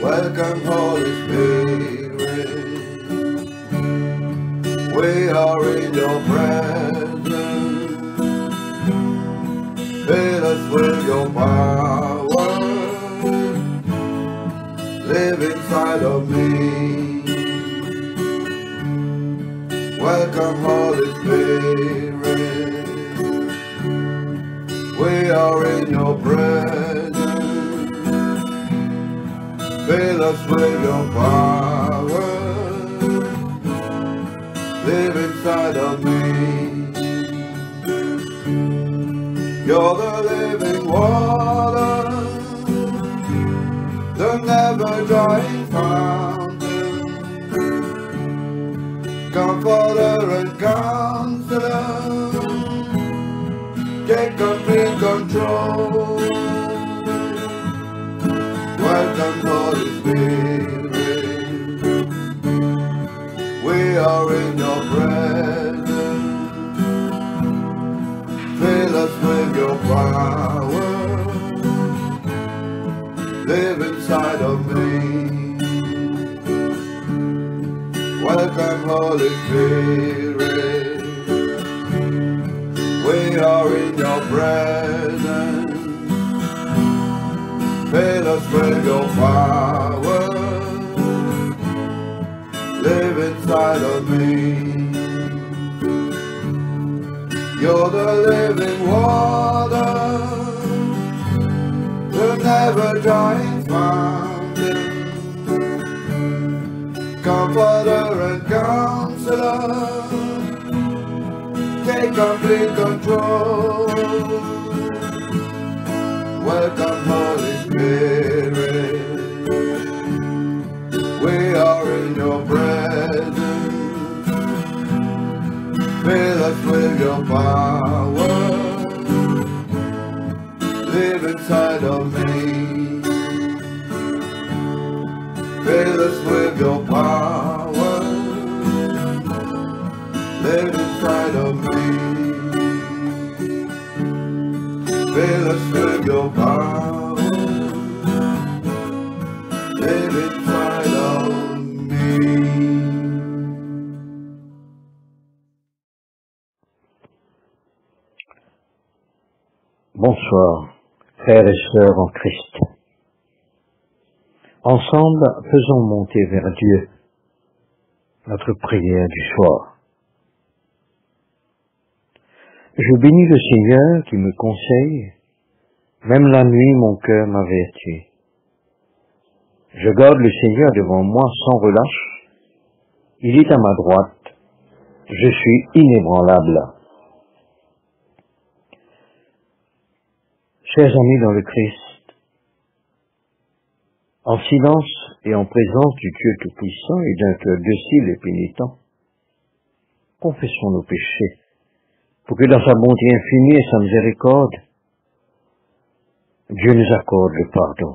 Welcome, Holy Spirit. We are in your presence. Fill us with your power. Live inside of me. Welcome, Holy Spirit. We are in your presence. Fill us with your power. Live inside of me. You're the living water, the never drying fountain, comforter and counselor. Take complete control. Welcome, Holy Spirit. We are in your presence. Fill us with your power. Live inside of me. Welcome, Holy Spirit. We are in your presence. Fill us with your power. Live inside of me. You're the living water, the never drying fountain, comforter and counselor. Take complete control. Welcome, Holy Spirit. We are in your presence. Fill us with your power. Live inside of me. Fill us with your power. Live inside of me. Fill us with your power. Live inside of me. Bonsoir, frères et sœurs en Christ. Ensemble, faisons monter vers Dieu notre prière du soir. Je bénis le Seigneur qui me conseille, même la nuit mon cœur m'avertit. Je garde le Seigneur devant moi sans relâche, il est à ma droite, je suis inébranlable. Chers amis dans le Christ, en silence et en présence du Dieu Tout-Puissant et d'un cœur docile et pénitent, confessons nos péchés, pour que dans sa bonté infinie et sa miséricorde, Dieu nous accorde le pardon.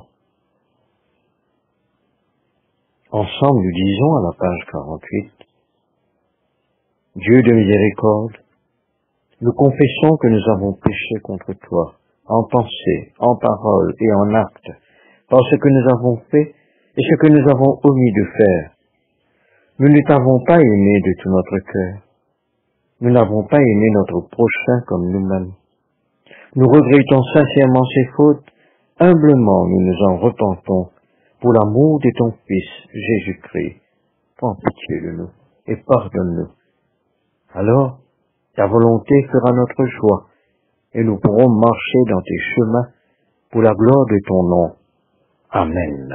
Ensemble, nous disons à la page 48, Dieu de miséricorde, nous confessons que nous avons péché contre toi, en pensée, en parole et en acte, par ce que nous avons fait et ce que nous avons omis de faire. Nous ne t'avons pas aimé de tout notre cœur. Nous n'avons pas aimé notre prochain comme nous-mêmes. Nous regrettons sincèrement ces fautes. Humblement, nous nous en repentons pour l'amour de ton Fils, Jésus-Christ. Prends pitié de nous et pardonne-nous. Alors, ta volonté fera notre joie et nous pourrons marcher dans tes chemins pour la gloire de ton nom. Amen.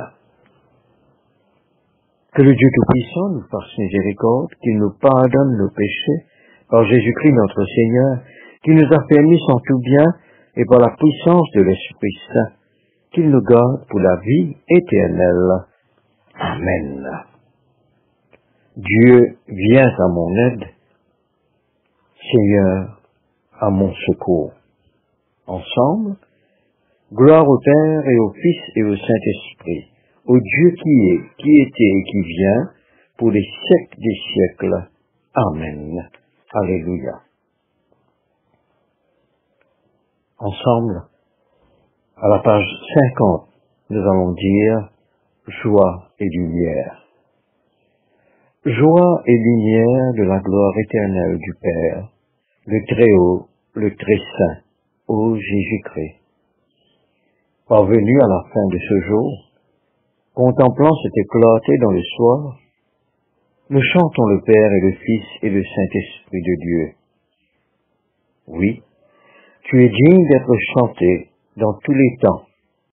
Que le Dieu Tout-Puissant nous fasse miséricorde, qu'il nous pardonne nos péchés, par Jésus-Christ notre Seigneur, qui nous affermisse en tout bien, et par la puissance de l'Esprit Saint, qu'il nous garde pour la vie éternelle. Amen. Dieu, viens à mon aide. Seigneur, à mon secours. Ensemble, gloire au Père et au Fils et au Saint-Esprit, au Dieu qui est, qui était et qui vient, pour les siècles des siècles. Amen. Alléluia. Ensemble, à la page 50, nous allons dire joie et lumière. Joie et lumière de la gloire éternelle du Père, le Très-Haut, le Très-Saint, ô Jésus-Christ. Parvenu à la fin de ce jour, contemplant cet éclaté dans le soir, nous chantons le Père et le Fils et le Saint-Esprit de Dieu. Oui, tu es digne d'être chanté dans tous les temps.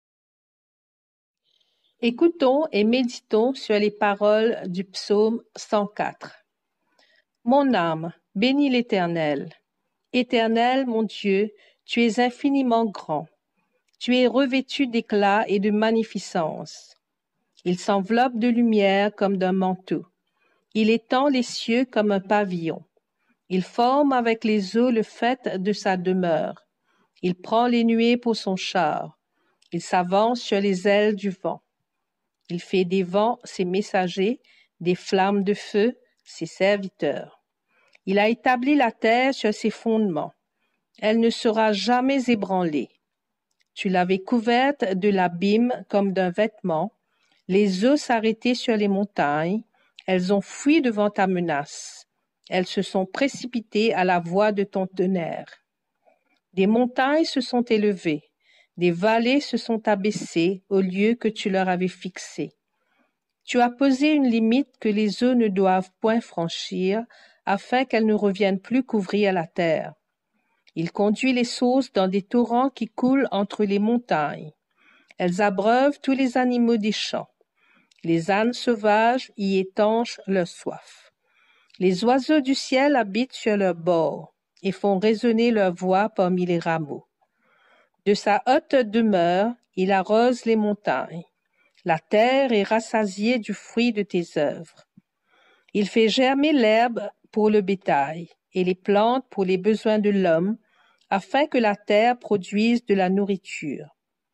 Écoutons et méditons sur les paroles du psaume 104. Mon âme, bénis l'Éternel. Éternel, mon Dieu, tu es infiniment grand. Tu es revêtu d'éclat et de magnificence. Il s'enveloppe de lumière comme d'un manteau. Il étend les cieux comme un pavillon. Il forme avec les eaux le faîte de sa demeure. Il prend les nuées pour son char. Il s'avance sur les ailes du vent. Il fait des vents ses messagers, des flammes de feu ses serviteurs. Il a établi la terre sur ses fondements. Elle ne sera jamais ébranlée. Tu l'avais couverte de l'abîme comme d'un vêtement. Les eaux s'arrêtaient sur les montagnes. Elles ont fui devant ta menace. Elles se sont précipitées à la voix de ton tonnerre. Des montagnes se sont élevées. Des vallées se sont abaissées au lieu que tu leur avais fixé. Tu as posé une limite que les eaux ne doivent point franchir, afin qu'elles ne reviennent plus couvrir la terre. Il conduit les sources dans des torrents qui coulent entre les montagnes. Elles abreuvent tous les animaux des champs. Les ânes sauvages y étanchent leur soif. Les oiseaux du ciel habitent sur leurs bords et font résonner leur voix parmi les rameaux. De sa haute demeure, il arrose les montagnes. La terre est rassasiée du fruit de tes œuvres. Il fait germer l'herbe pour le bétail et les plantes pour les besoins de l'homme, afin que la terre produise de la nourriture.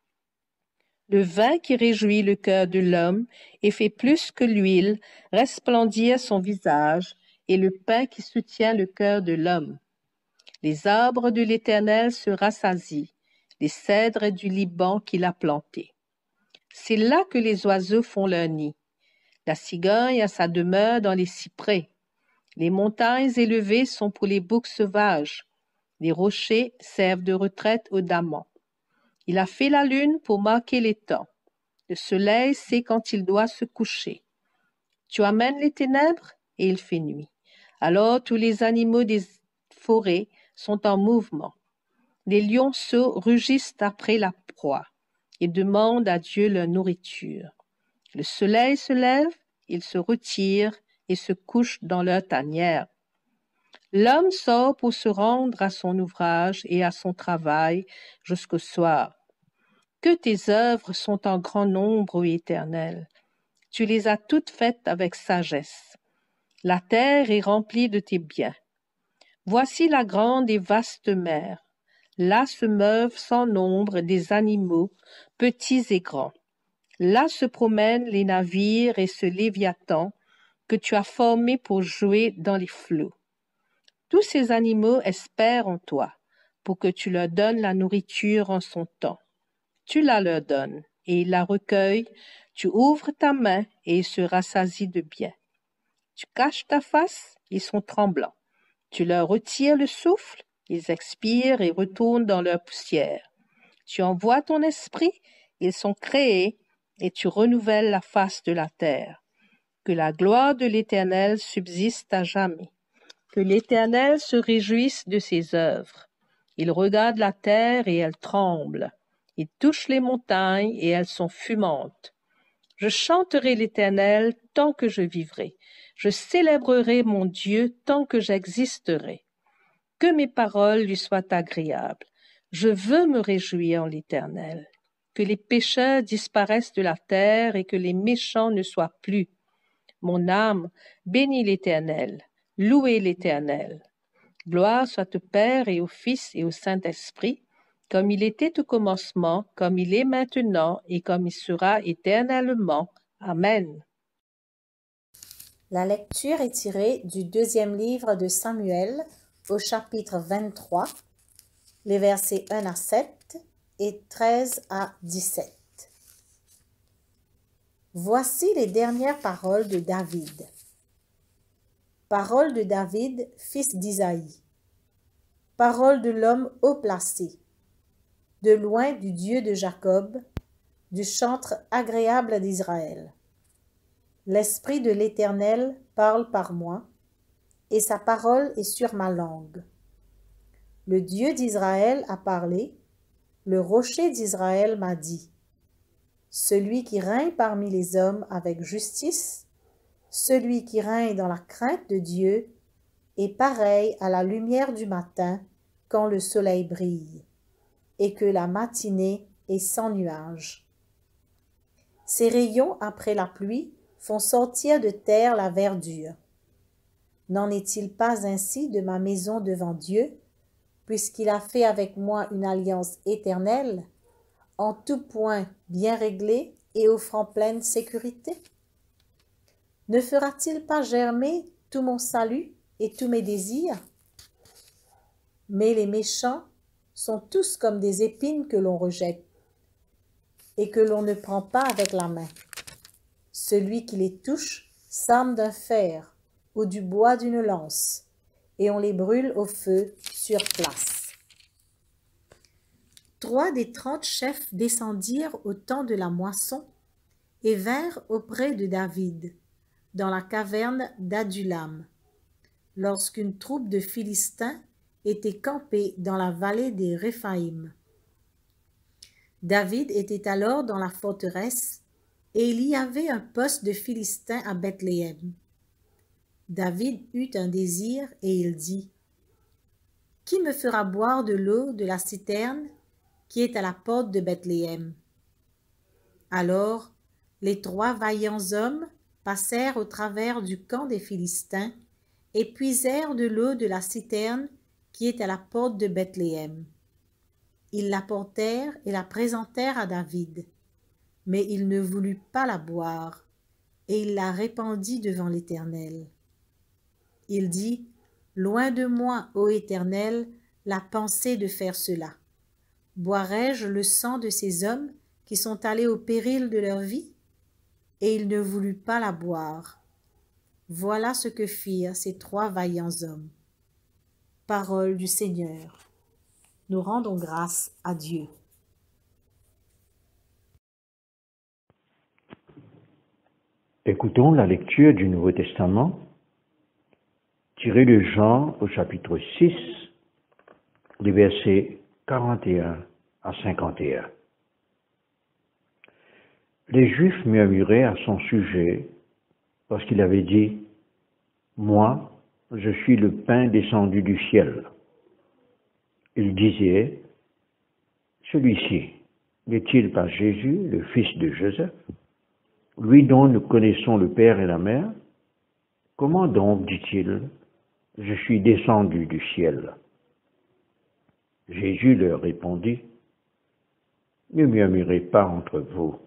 Le vin qui réjouit le cœur de l'homme et fait plus que l'huile resplendir son visage, et le pain qui soutient le cœur de l'homme. Les arbres de l'Éternel se rassasient, les cèdres du Liban qu'il a plantés. C'est là que les oiseaux font leur nid. La cigogne a sa demeure dans les cyprès. Les montagnes élevées sont pour les boucs sauvages. Les rochers servent de retraite aux damans. Il a fait la lune pour marquer les temps. Le soleil sait quand il doit se coucher. Tu amènes les ténèbres et il fait nuit. Alors tous les animaux des forêts sont en mouvement. Les lionceaux rugissent après la proie et demandent à Dieu leur nourriture. Le soleil se lève, ils se retirent et se couchent dans leur tanière. L'homme sort pour se rendre à son ouvrage et à son travail jusqu'au soir. Que tes œuvres sont en grand nombre, ô Éternel. Tu les as toutes faites avec sagesse. La terre est remplie de tes biens. Voici la grande et vaste mer. Là se meuvent sans nombre des animaux, petits et grands. Là se promènent les navires et ce léviathan que tu as formé pour jouer dans les flots. Tous ces animaux espèrent en toi, pour que tu leur donnes la nourriture en son temps. Tu la leur donnes, et ils la recueillent. Tu ouvres ta main, et ils se rassasient de bien. Tu caches ta face, ils sont tremblants. Tu leur retires le souffle, ils expirent et retournent dans leur poussière. Tu envoies ton esprit, ils sont créés, et tu renouvelles la face de la terre. Que la gloire de l'Éternel subsiste à jamais. Que l'Éternel se réjouisse de ses œuvres. Il regarde la terre et elle tremble. Il touche les montagnes et elles sont fumantes. Je chanterai l'Éternel tant que je vivrai. Je célébrerai mon Dieu tant que j'existerai. Que mes paroles lui soient agréables. Je veux me réjouir en l'Éternel. Que les pécheurs disparaissent de la terre et que les méchants ne soient plus. Mon âme, bénis l'Éternel. Louez l'Éternel. Gloire soit au Père et au Fils et au Saint-Esprit, comme il était au commencement, comme il est maintenant et comme il sera éternellement. Amen. La lecture est tirée du 2e livre de Samuel au chapitre 23, les versets 1 à 7 et 13 à 17. Voici les dernières paroles de David. Paroles de David, fils d'Isaïe. Paroles de l'homme haut placé, de loin du Dieu de Jacob, du chantre agréable d'Israël. L'Esprit de l'Éternel parle par moi, et sa parole est sur ma langue. Le Dieu d'Israël a parlé, le rocher d'Israël m'a dit. Celui qui règne parmi les hommes avec justice, celui qui règne dans la crainte de Dieu, est pareil à la lumière du matin quand le soleil brille, et que la matinée est sans nuages. Ses rayons après la pluie font sortir de terre la verdure. N'en est-il pas ainsi de ma maison devant Dieu, puisqu'il a fait avec moi une alliance éternelle, en tout point bien réglée et offrant pleine sécurité? Ne fera-t-il pas germer tout mon salut et tous mes désirs? Mais les méchants sont tous comme des épines que l'on rejette et que l'on ne prend pas avec la main. Celui qui les touche s'arme d'un fer ou du bois d'une lance, et on les brûle au feu sur place. 3 des 30 chefs descendirent au temps de la moisson et vinrent auprès de David, dans la caverne d'Adulam, lorsqu'une troupe de Philistins était campée dans la vallée des Réphaïm. David était alors dans la forteresse, et il y avait un poste de Philistins à Bethléem. David eut un désir, et il dit, « Qui me fera boire de l'eau de la citerne qui est à la porte de Bethléem ?» Alors les 3 vaillants hommes passèrent au travers du camp des Philistins et puisèrent de l'eau de la citerne qui est à la porte de Bethléem. Ils l'apportèrent et la présentèrent à David, mais il ne voulut pas la boire, et il la répandit devant l'Éternel. Il dit, « Loin de moi, ô Éternel, la pensée de faire cela. Boirai-je le sang de ces hommes qui sont allés au péril de leur vie? » Et il ne voulut pas la boire. Voilà ce que firent ces 3 vaillants hommes. Parole du Seigneur. Nous rendons grâce à Dieu. Écoutons la lecture du Nouveau Testament, tirée de Jean au chapitre 6, les versets 41 à 51. Les Juifs murmuraient à son sujet parce qu'il avait dit « Moi, je suis le pain descendu du ciel ». Ils disaient « Celui-ci n'est-il pas Jésus, le fils de Joseph, lui dont nous connaissons le père et la mère? Comment donc, dit-il, je suis descendu du ciel ?» Jésus leur répondit, « Ne murmurez pas entre vous.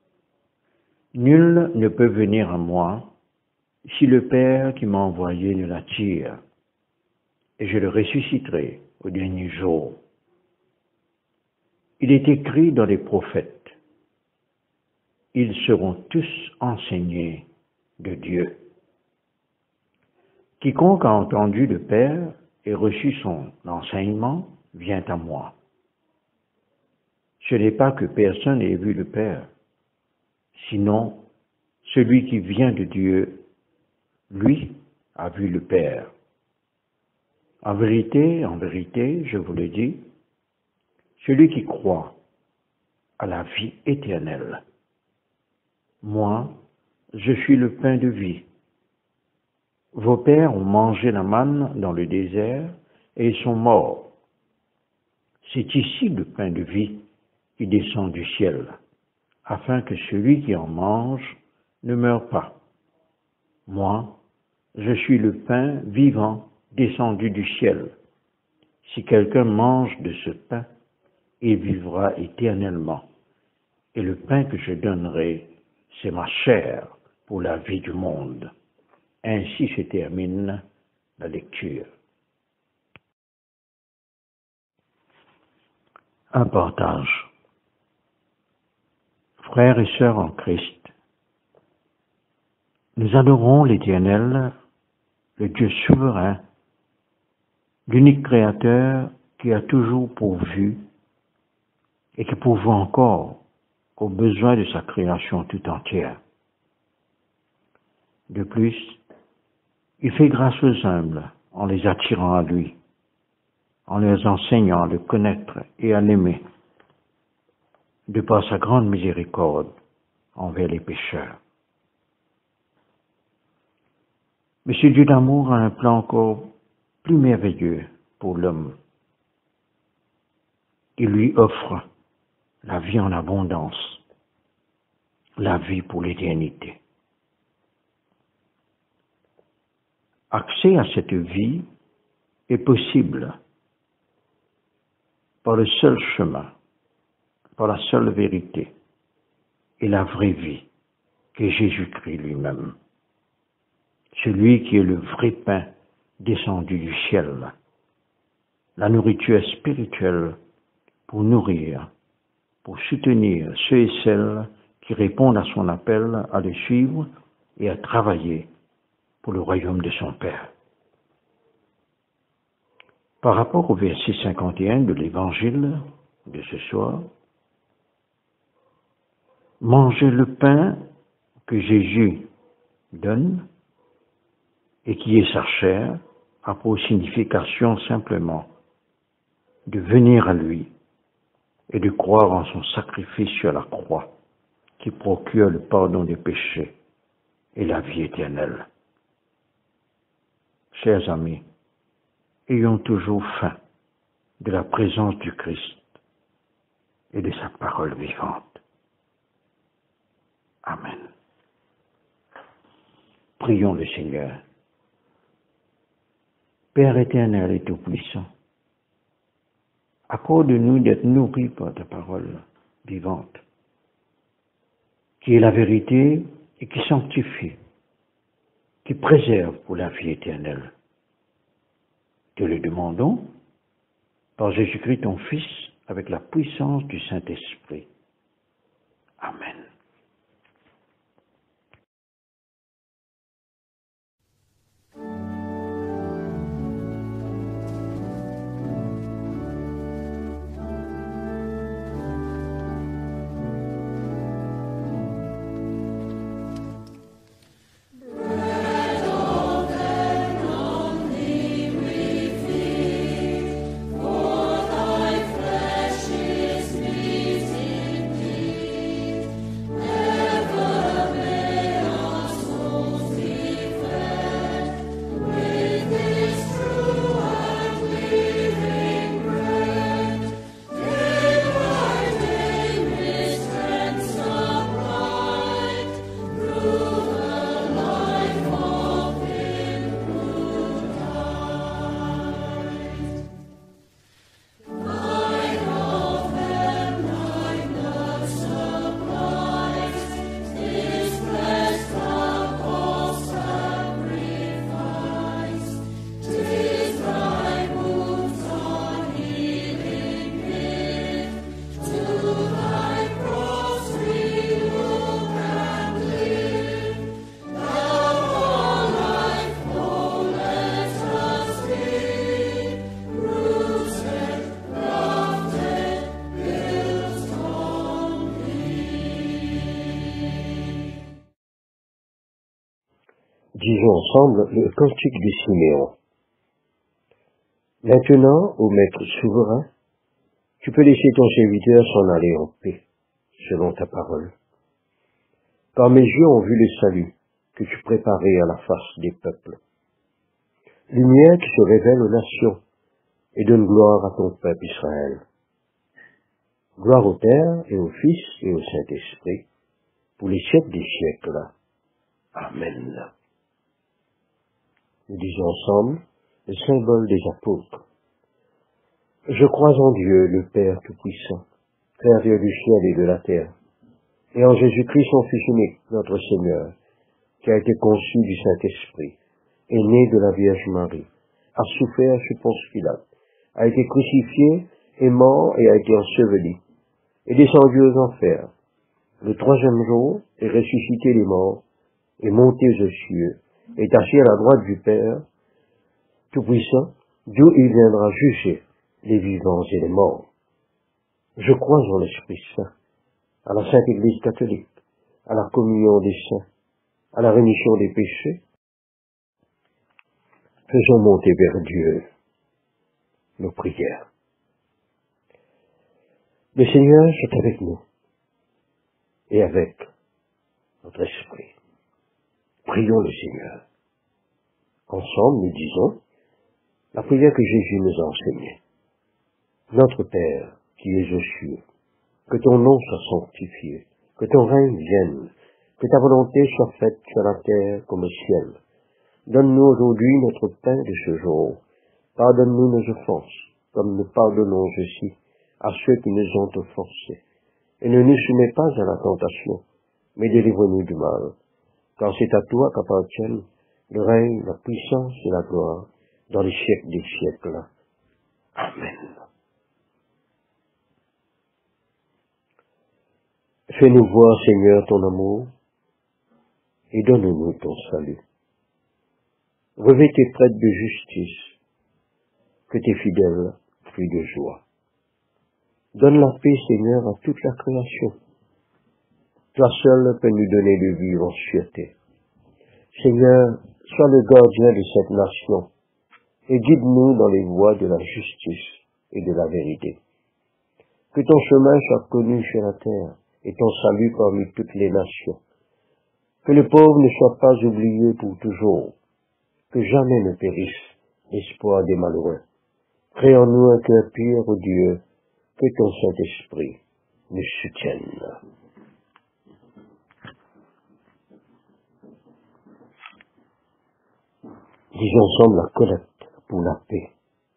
Nul ne peut venir à moi si le Père qui m'a envoyé ne l'attire, et je le ressusciterai au dernier jour. Il est écrit dans les prophètes, ils seront tous enseignés de Dieu. Quiconque a entendu le Père et reçu son enseignement vient à moi. Ce n'est pas que personne ait vu le Père, sinon celui qui vient de Dieu, lui, a vu le Père. En vérité, je vous le dis, celui qui croit a la vie éternelle. Moi, je suis le pain de vie. Vos pères ont mangé la manne dans le désert et ils sont morts. C'est ici le pain de vie qui descend du ciel, afin que celui qui en mange ne meure pas. Moi, je suis le pain vivant descendu du ciel. Si quelqu'un mange de ce pain, il vivra éternellement. Et le pain que je donnerai, c'est ma chair pour la vie du monde. Ainsi se termine la lecture. Un partage. Frères et sœurs en Christ, Nous adorons l'Éternel, le Dieu souverain, l'unique Créateur qui a toujours pourvu et qui pourvoit encore aux besoins de sa création tout entière. De plus, il fait grâce aux humbles en les attirant à lui, en leur enseignant à le connaître et à l'aimer, de par sa grande miséricorde envers les pécheurs. Mais ce Dieu d'amour a un plan encore plus merveilleux pour l'homme. Il lui offre la vie en abondance, la vie pour l'éternité. Accès à cette vie est possible par le seul chemin, par la seule vérité et la vraie vie qu'est Jésus-Christ lui-même. Celui qui est le vrai pain descendu du ciel, la nourriture spirituelle pour nourrir, pour soutenir ceux et celles qui répondent à son appel à le suivre et à travailler pour le royaume de son Père. Par rapport au verset 51 de l'Évangile de ce soir, manger le pain que Jésus donne et qui est sa chair a pour signification simplement de venir à lui et de croire en son sacrifice sur la croix qui procure le pardon des péchés et la vie éternelle. Chers amis, ayons toujours faim de la présence du Christ et de sa parole vivante. Amen. Prions le Seigneur. Père éternel et tout-puissant, accorde-nous d'être nourris par ta parole vivante, qui est la vérité et qui sanctifie, qui préserve pour la vie éternelle. Te le demandons par Jésus-Christ ton Fils, avec la puissance du Saint-Esprit. Amen. Disons ensemble le cantique de Siméon. Maintenant, ô Maître souverain, tu peux laisser ton serviteur s'en aller en paix, selon ta parole. Car mes yeux ont vu le salut que tu préparais à la face des peuples. Lumière qui se révèle aux nations et donne gloire à ton peuple Israël. Gloire au Père et au Fils et au Saint-Esprit, pour les siècles des siècles. Amen. Nous disons ensemble le symbole des apôtres. Je crois en Dieu, le Père Tout-Puissant, Créateur du ciel et de la terre, et en Jésus-Christ, son Fils unique, notre Seigneur, qui a été conçu du Saint-Esprit, est né de la Vierge Marie, a souffert sous Ponce Pilate, a été crucifié, est mort et a été enseveli, est descendu aux enfers. Le troisième jour est ressuscité des morts, est monté aux cieux, est assis à la droite du Père Tout-Puissant, d'où il viendra juger les vivants et les morts. Je crois en l'Esprit Saint, à la Sainte Église catholique, à la communion des saints, à la rémission des péchés. Faisons monter vers Dieu nos prières. Le Seigneur est avec nous et avec notre esprit. Prions le Seigneur. Ensemble, nous disons la prière que Jésus nous a enseignée. Notre Père, qui es aux cieux, que ton nom soit sanctifié, que ton règne vienne, que ta volonté soit faite sur la terre comme au ciel. Donne-nous aujourd'hui notre pain de ce jour. Pardonne-nous nos offenses, comme nous pardonnons aussi à ceux qui nous ont offensés. Et ne nous soumets pas à la tentation, mais délivre-nous du mal. Car c'est à toi qu'appartiennent le règne, la puissance et la gloire dans les siècles des siècles. Amen. Fais-nous voir, Seigneur, ton amour, et donne-nous ton salut. Revêt tes prêtres de justice, que tes fidèles fruits de joie. Donne la paix, Seigneur, à toute la création. Toi seul peux nous donner le vivre en sûreté. Seigneur, sois le gardien de cette nation, et guide-nous dans les voies de la justice et de la vérité. Que ton chemin soit connu sur la terre, et ton salut parmi toutes les nations. Que le pauvre ne soit pas oublié pour toujours, que jamais ne périsse l'espoir des malheureux. Crée en nous un cœur pur, ô Dieu, que ton Saint-Esprit nous soutienne. Disons ensemble la collecte pour la paix.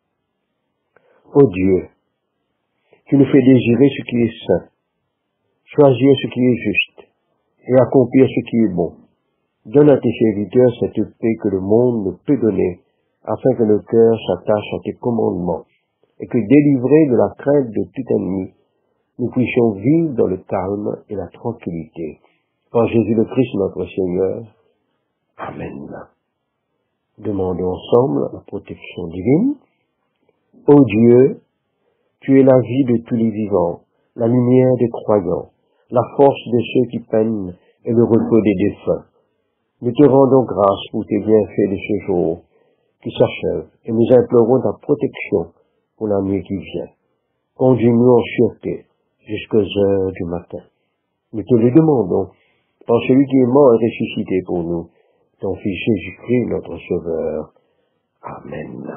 Ô Dieu, tu nous fais désirer ce qui est saint, choisir ce qui est juste et accomplir ce qui est bon. Donne à tes serviteurs cette paix que le monde ne peut donner, afin que nos cœurs s'attachent à tes commandements, et que, délivrés de la crainte de tout ennemi, nous puissions vivre dans le calme et la tranquillité. Par Jésus le Christ notre Seigneur. Amen. Demandons ensemble la protection divine. Ô Dieu, tu es la vie de tous les vivants, la lumière des croyants, la force de ceux qui peinent et le repos des défunts. Nous te rendons grâce pour tes bienfaits de ce jour qui s'achève, et nous implorons ta protection pour la nuit qui vient. Conduis-nous en sûreté jusqu'aux heures du matin. Nous te le demandons par celui qui est mort et ressuscité pour nous, ton Fils Jésus-Christ, notre Sauveur. Amen.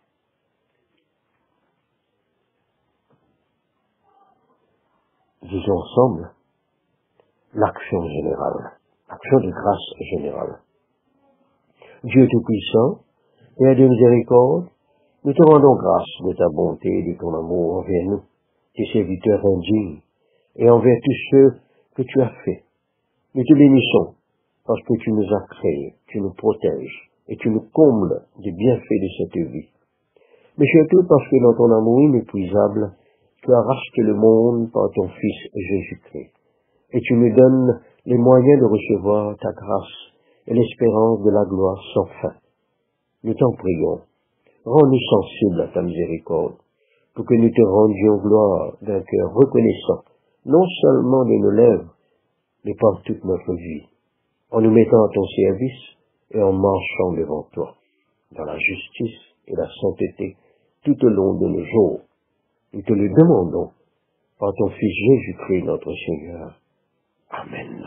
Disons ensemble l'action générale, l'action de grâce générale. Dieu Tout-Puissant, Père de miséricorde, nous te rendons grâce de ta bonté et de ton amour envers nous, tes serviteurs indignes, et envers tous ceux que tu as faits. Nous te bénissons, parce que tu nous as créés, tu nous protèges, et tu nous combles des bienfaits de cette vie. Mais surtout parce que dans ton amour inépuisable, tu as racheté le monde par ton Fils Jésus-Christ, et tu nous donnes les moyens de recevoir ta grâce et l'espérance de la gloire sans fin. Nous t'en prions, rends-nous sensibles à ta miséricorde, pour que nous te rendions gloire d'un cœur reconnaissant, non seulement de nos lèvres, mais par toute notre vie, en nous mettant à ton service et en marchant devant toi, dans la justice et la sainteté, tout au long de nos jours. Nous te le demandons, par ton Fils Jésus-Christ notre Seigneur. Amen.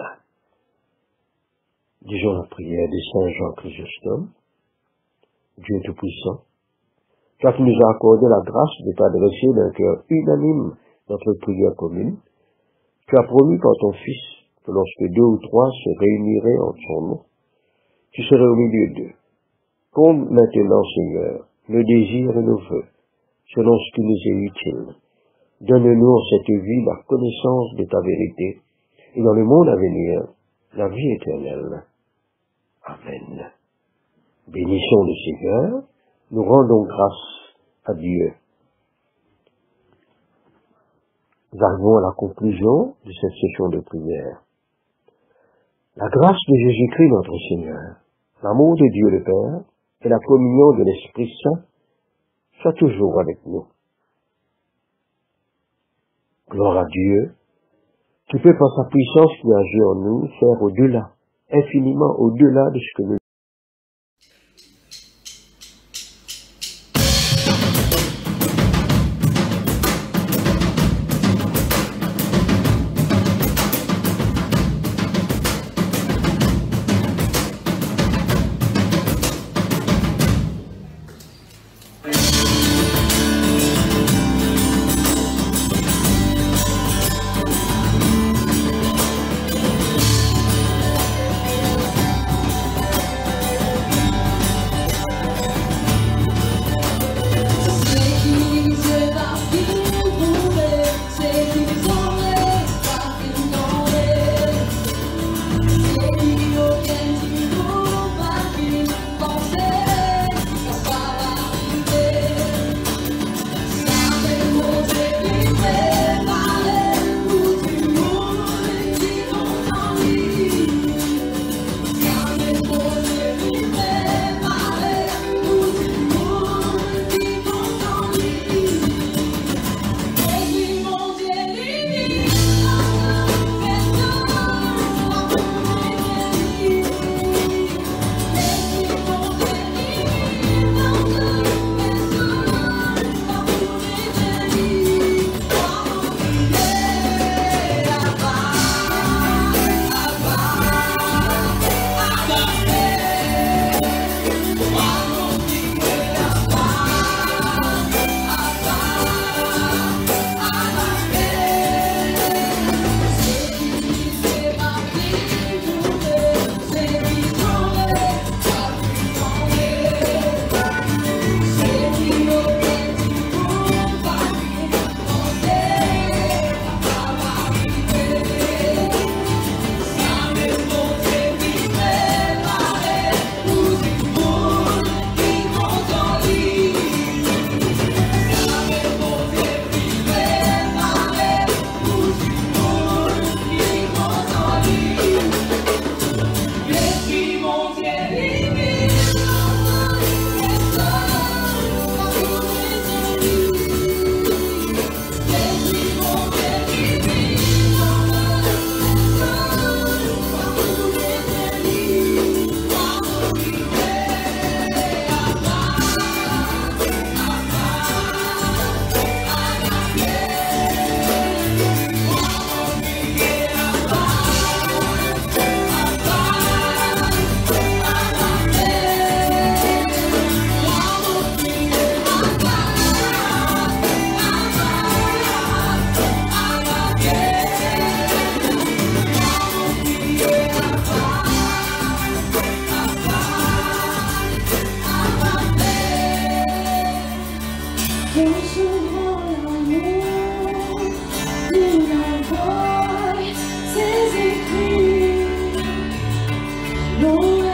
Disons la prière de Saint Jean Chrysostome. Dieu Tout-Puissant, toi qui nous as accordé la grâce de t'adresser d'un cœur unanime notre prière commune, tu as promis par ton Fils que lorsque 2 ou 3 se réuniraient en son nom, tu serais au milieu d'eux. Comble maintenant, Seigneur, nos désirs et nos vœux, selon ce qui nous est utile. Donne-nous en cette vie la connaissance de ta vérité, et dans le monde à venir, la vie éternelle. Amen. Bénissons le Seigneur, nous rendons grâce à Dieu. Nous arrivons à la conclusion de cette session de prière. La grâce de Jésus-Christ notre Seigneur, l'amour de Dieu le Père et la communion de l'Esprit Saint soient toujours avec nous. Gloire à Dieu, qui peut par sa puissance qui agit en nous faire au-delà, infiniment au-delà de ce que nous No